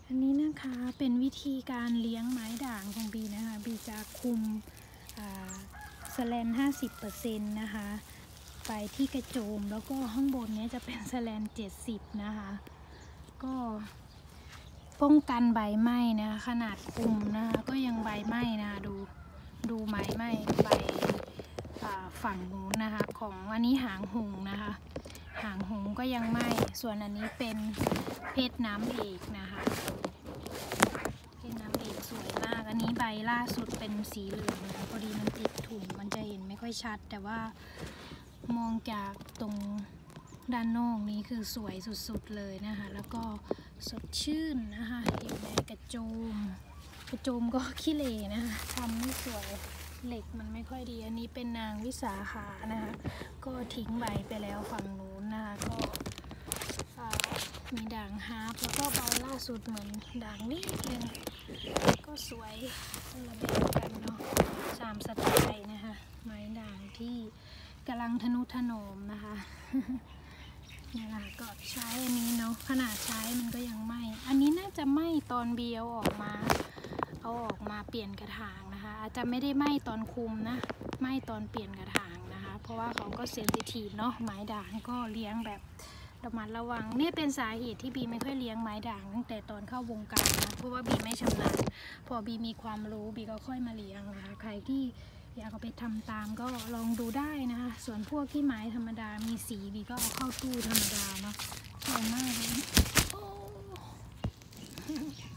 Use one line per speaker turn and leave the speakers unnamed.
อันนี้นะคะเป็นวิธีการเลี้ยงไม้ด่างของบีนะคะบีจะคุมสแลน 50% นะคะไปที่กระโจมแล้วก็ข้างบนนี้จะเป็นสแลน 70นะคะก็ป้องกันใบไหม้นะคะขนาดคุมนะคะก็ยังใบไหม้นะคะดูไม้ไหม้ใบฝั่งนู้นนะคะของอันนี้หางหงนะคะหางหงก็ยังไหม้ส่วนอันนี้เป็นเพชรน้ำเอกนะคะเพชรน้ำเอกสวยมากอันนี้ใบล่าสุดเป็นสีเหลืองนะคะพอดีมันติดถุงมันจะเห็นไม่ค่อยชัดแต่ว่ามองจากตรงด้านนอกนี้คือสวยสุดๆเลยนะคะแล้วก็สดชื่นนะคะอยู่ในกระโจมก็ขี้เหร่นะคะทำไม่สวยเหล็กมันไม่ค่อยดีอันนี้เป็นนางวิสาขานะคะก็ทิ้งใบไปแล้วฝั่งนู้นนะคะก็มีด่างฮาร์ปแล้วก็ใบล่าสุดเหมือนด่างนี่เลยก็สวยระเบียบกันเนาะ3 สไตล์นะคะไม้ด่างที่กำลังทนุถนอมนะคะนี่แหละก็ใช้อันนี้เนาะขนาดใช้มันก็ยังไหม้อันนี้น่าจะไหม้ตอนเบียวออกมาเปลี่ยนกระถางนะคะอาจจะไม่ได้ไหม้ตอนคุมนะไหม้ตอนเปลี่ยนกระถางนะคะเพราะว่าเขาก็เซนซิทีฟเนาะไม้ด่างก็เลี้ยงแบบระมัดระวังนี่เป็นสาเหตุที่บีไม่ค่อยเลี้ยงไม้ด่างตั้งแต่ตอนเข้าวงการนะเพราะว่าบีไม่ชำนาญพอบีมีความรู้บีก็ค่อยมาเลี้ยงนะคะใครที่อยากเอาไปทำตามก็ลองดูได้นะคะส่วนพวกที่ไม้ธรรมดามีสีบีก็เอาเข้าตู้ธรรมดาเนาะสวยมากเลย